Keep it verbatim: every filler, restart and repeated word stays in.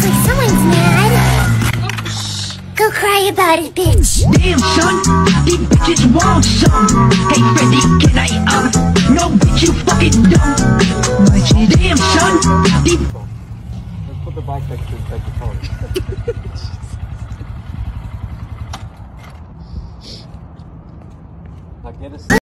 like someone's mad. Go cry about it, bitch. Damn, son, these bitches want some. Hey, Freddy, can I, um, no, bitch, you fucking dumb. Damn, son, these... Let's put the bike next to the phone. Now get us...